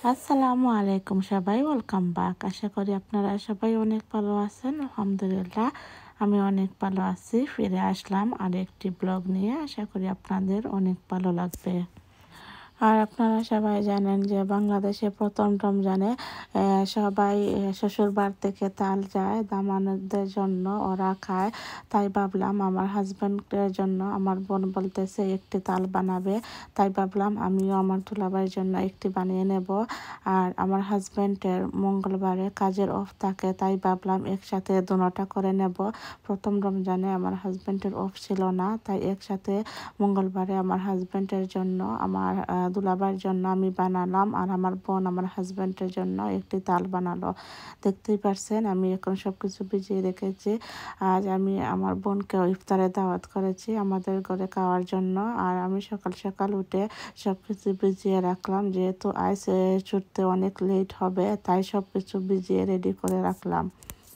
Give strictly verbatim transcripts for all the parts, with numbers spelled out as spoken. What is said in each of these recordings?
আসসালামু আলাইকুম সবাই, ওয়েলকাম ব্যাক। আশা করি আপনারা সবাই অনেক ভালো আছেন। আলহামদুলিল্লাহ আমি অনেক ভালো আছি। ফিরে আসলাম আর একটি ব্লগ নিয়ে। আশা করি আপনাদের অনেক ভালো লাগবে। আর আপনারা সবাই জানেন যে বাংলাদেশে প্রথম রমজানে সবাই শ্বশুর বাড়ি থেকে তাল যায় দামানদের জন্য, ওরা খায়। তাই ভাবলাম আমার হাজব্যান্ডের জন্য, আমার বোন বলতেছে একটি তাল বানাবে, তাই ভাবলাম আমিও আমার দুলাভাইয়ের জন্য একটি বানিয়ে নেব। আর আমার হাজব্যান্ডের মঙ্গলবারে কাজের অফ থাকে, তাই ভাবলাম একসাথে দুটোটা করে নেব। প্রথম রমজানে আমার হাজব্যান্ডের অফ ছিল না, তাই একসাথে মঙ্গলবারে আমার হাজব্যান্ডের জন্য, আমার দুলাভাইয়ের জন্য আমি বানালাম, আর আমার বোন আমার হাজব্যান্ডের জন্য একটি তাল বানালো। দেখতেই পারছেন আমি এখন সব কিছু ভিজিয়ে রেখেছি। আজ আমি আমার বোনকে ইফতারে দাওয়াত করেছি আমাদের ঘরে খাওয়ার জন্য। আর আমি সকাল সকাল উঠে সব কিছু ভিজিয়ে রাখলাম, যেহেতু আইস ছুটতে অনেক লেট হবে, তাই সব কিছু ভিজিয়ে রেডি করে রাখলাম।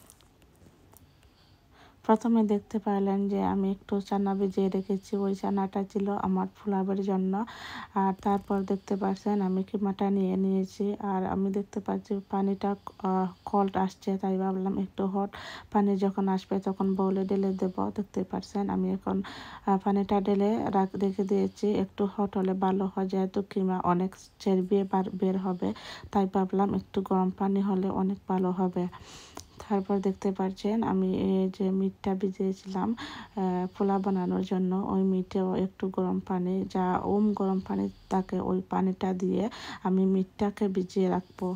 প্রথমে দেখতে পারলেন যে আমি একটু চানা ভিজিয়ে রেখেছি, ওই চানাটা ছিল আমার পোলাওয়ের জন্য। আর তারপর দেখতে পাচ্ছেন আমি কিমাটা নিয়ে নিয়েছি, আর আমি দেখতে পাচ্ছি পানিটা কোল্ড আসছে, তাই ভাবলাম একটু হট পানি যখন আসবে তখন বউলে ঢেলে দেবো। দেখতে পাচ্ছেন আমি এখন পানিটা ঢেলে রেখে দিয়েছি, একটু হট হলে ভালো হয়, যেহেতু কিমা অনেক চেরবিয়ে বের হবে, তাই ভাবলাম একটু গরম পানি হলে অনেক ভালো হবে। তারপর দেখতে পাচ্ছেন আমি এই যে মিটটা ভিজিয়েছিলাম পোলাও বানানোর জন্য, ওই মিটেও একটু গরম পানি, যা ওম গরম পানি থাকে, ওই পানিটা দিয়ে আমি মিটটাকে ভিজিয়ে রাখবো।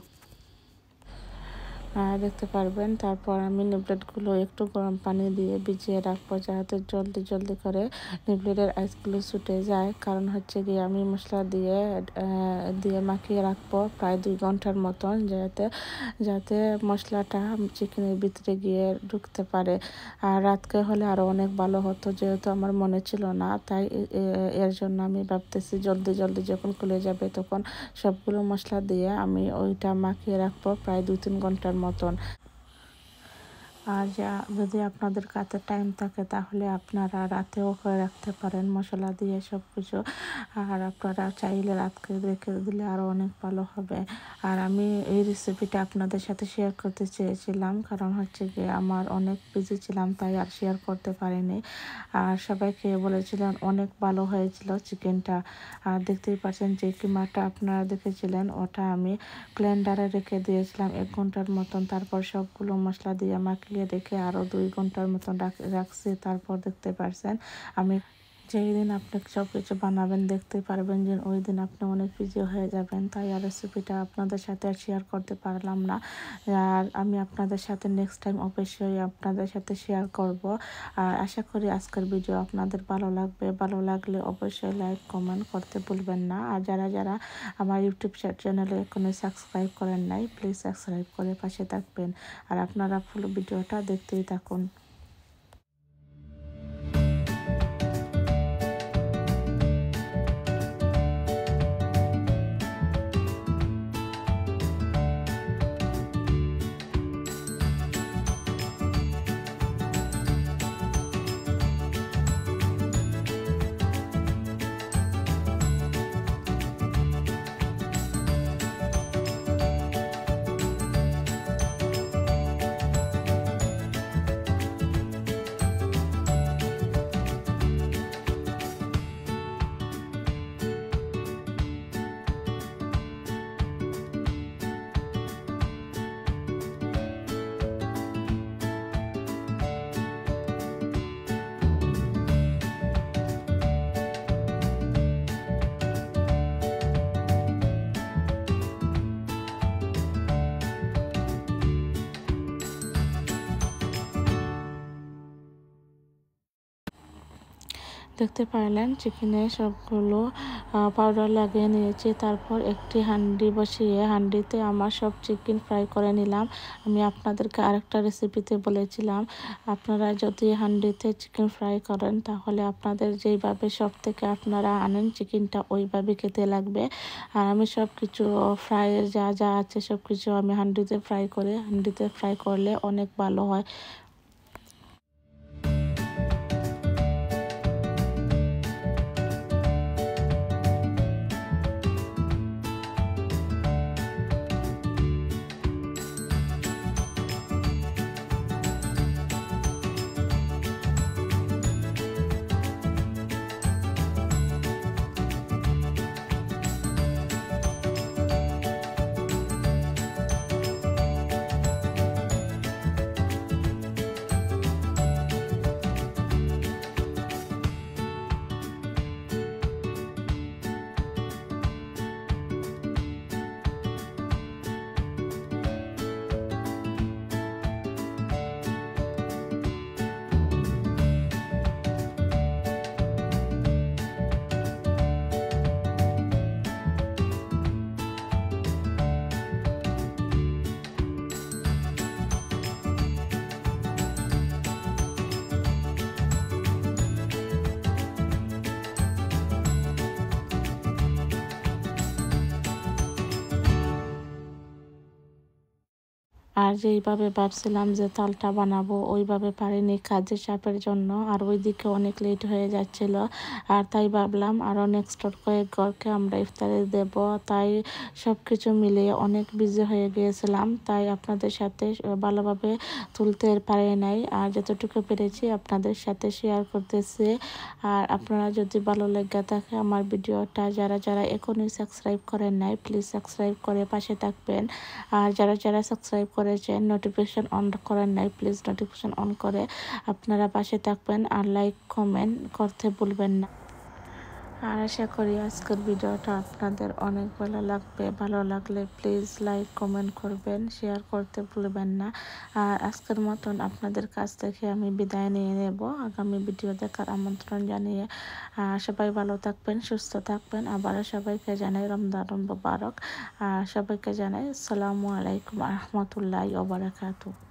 দেখতে পারবেন তারপর আমি নিবলেটগুলো একটু গরম পানি দিয়ে ভিজিয়ে রাখবো, যাতে জলদি জলদি করে নিবলেটের আইসগুলো ছুটে যায়। কারণ হচ্ছে গিয়ে আমি মশলা দিয়ে দিয়ে মাখিয়ে রাখবো প্রায় দুই ঘন্টার মতন, যাতে যাতে মশলাটা চিকেনের ভিতরে গিয়ে ঢুকতে পারে। আর রাতকে হলে আরও অনেক ভালো হতো, যেহেতু আমার মনে ছিল না, তাই এর জন্য আমি ভাবতেছি জলদি জলদি যখন খুলে যাবে তখন সবগুলো মশলা দিয়ে আমি ওইটা মাখিয়ে রাখবো প্রায় দুই তিন ঘন্টার মতন। আর যা যদি আপনাদের কাছে টাইম থাকে তাহলে আপনারা রাতেও করে রাখতে পারেন মশলা দিয়ে সব কিছু। আর আপনারা চাইলে রাতকে রেখে দিলে আরও অনেক ভালো হবে। আর আমি এই রেসিপিটা আপনাদের সাথে শেয়ার করতে চেয়েছিলাম, কারণ হচ্ছে যে আমার অনেক বিজি ছিলাম, তাই আর শেয়ার করতে পারিনি। আর সবাইকে বলেছিলেন অনেক ভালো হয়েছিল চিকেনটা। আর দেখতেই পাচ্ছেন যে কিমাটা আপনারা দেখেছিলেন, ওটা আমি ব্লেন্ডারে রেখে দিয়েছিলাম এক ঘন্টার মতন। তারপর সবগুলো মশলা দিয়ে মাখিয়ে রেখে আরও দুই ঘন্টার মতন রাখছি। তারপর দেখতে পারছেন আমি যেই দিন আপনি সব কিছু বানাবেন দেখতে পারবেন যে ওই দিন আপনি অনেক বিজি হয়ে যাবেন, তাই আর রেসিপিটা আপনাদের সাথে আর শেয়ার করতে পারলাম না। আর আমি আপনাদের সাথে নেক্সট টাইম অবশ্যই আপনাদের সাথে শেয়ার করব। আর আশা করি আজকের ভিডিও আপনাদের ভালো লাগবে। ভালো লাগলে অবশ্যই লাইক কমেন্ট করতে ভুলবেন না। আর যারা যারা আমার ইউটিউব চ্যানেলে এখনো সাবস্ক্রাইব করেন নাই, প্লিজ সাবস্ক্রাইব করে পাশে থাকবেন। আর আপনারা ফুল ভিডিওটা দেখতেই থাকুন। দেখতে পারলেন চিকেনে সবগুলো পাউডার লাগিয়ে নিয়েছি। তারপর একটি হাঁডি বসিয়ে হাঁডিতে আমার সব চিকেন ফ্রাই করে নিলাম। আমি আপনাদেরকে আরেকটা রেসিপিতে বলেছিলাম, আপনারা যদি হাঁডিতে চিকেন ফ্রাই করেন তাহলে আপনাদের যেইভাবে সব থেকে আপনারা আনেন চিকেনটা ওইভাবে খেতে লাগবে। আর আমি সব কিছু ফ্রাইয়ের যা যা আছে সব কিছু আমি হাঁডিতে ফ্রাই করে হাঁডিতে ফ্রাই করলে অনেক ভালো হয়। আর যেইভাবে ভাবছিলাম যে তালটা বানাবো ওইভাবে পারিনি কাজের চাপের জন্য, আর ওইদিকে অনেক লেট হয়ে যাচ্ছিল। আর তাই ভাবলাম আরও নেক্সট কয়েক ঘরকে আমরা ইফতারি দেব, তাই সব কিছু মিলিয়ে অনেক বিজি হয়ে গিয়েছিলাম, তাই আপনাদের সাথে ভালোভাবে তুলতে পারি নাই। আর যতটুকু পেরেছি আপনাদের সাথে শেয়ার করতেছি। আর আপনারা যদি ভালো লেগে থাকে আমার ভিডিওটা, যারা যারা এখনই সাবস্ক্রাইব করেন নাই প্লিজ সাবস্ক্রাইব করে পাশে থাকবেন। আর যারা যারা সাবস্ক্রাইব করেছেন নোটিফিকেশন অন করেন নাই প্লিজ নোটিফিকেশন অন করে আপনারা পাশে থাকবেন, আর লাইক কমেন্ট করতে ভুলবেন না। আর আশা করি আজকের ভিডিওটা আপনাদের অনেক ভালো লাগবে। ভালো লাগলে প্লিজ লাইক কমেন্ট করবেন, শেয়ার করতে ভুলবেন না। আর আজকের মতন আপনাদের কাছ থেকে আমি বিদায় নিয়ে নেব, আগামী ভিডিও দেখার আমন্ত্রণ জানিয়ে। সবাই ভালো থাকবেন, সুস্থ থাকবেন। আবার সবাইকে জানাই রমজান মুবারক। আর সবাইকে জানাই আসসালামু আলাইকুম রহমতুল্লাহি ওয়া বারাকাতুহু।